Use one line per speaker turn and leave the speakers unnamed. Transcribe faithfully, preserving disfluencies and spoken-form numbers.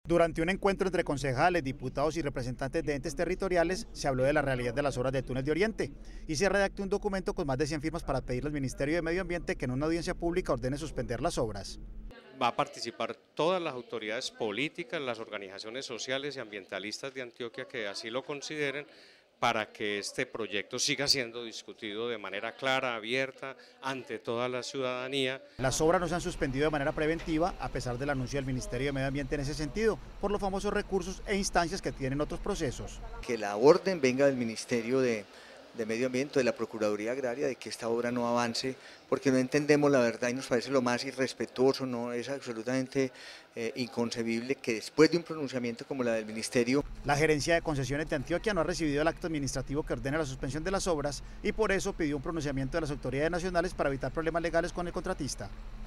Durante un encuentro entre concejales, diputados y representantes de entes territoriales, se habló de la realidad de las obras del túnel de Oriente y se redactó un documento con más de cien firmas para pedirle al Ministerio de Medio Ambiente que en una audiencia pública ordene suspender las obras.
Va a participar todas las autoridades políticas, las organizaciones sociales y ambientalistas de Antioquia que así lo consideren, para que este proyecto siga siendo discutido de manera clara, abierta, ante toda la ciudadanía.
Las obras no se han suspendido de manera preventiva, a pesar del anuncio del Ministerio de Medio Ambiente en ese sentido, por los famosos recursos e instancias que tienen otros procesos.
Que la orden venga del Ministerio de, de Medio Ambiente, de la Procuraduría Agraria, de que esta obra no avance, porque no entendemos la verdad y nos parece lo más irrespetuoso, no es absolutamente eh, inconcebible que después de un pronunciamiento como la del Ministerio.
La Gerencia de Concesiones de Antioquia no ha recibido el acto administrativo que ordena la suspensión de las obras y por eso pidió un pronunciamiento de las autoridades nacionales para evitar problemas legales con el contratista.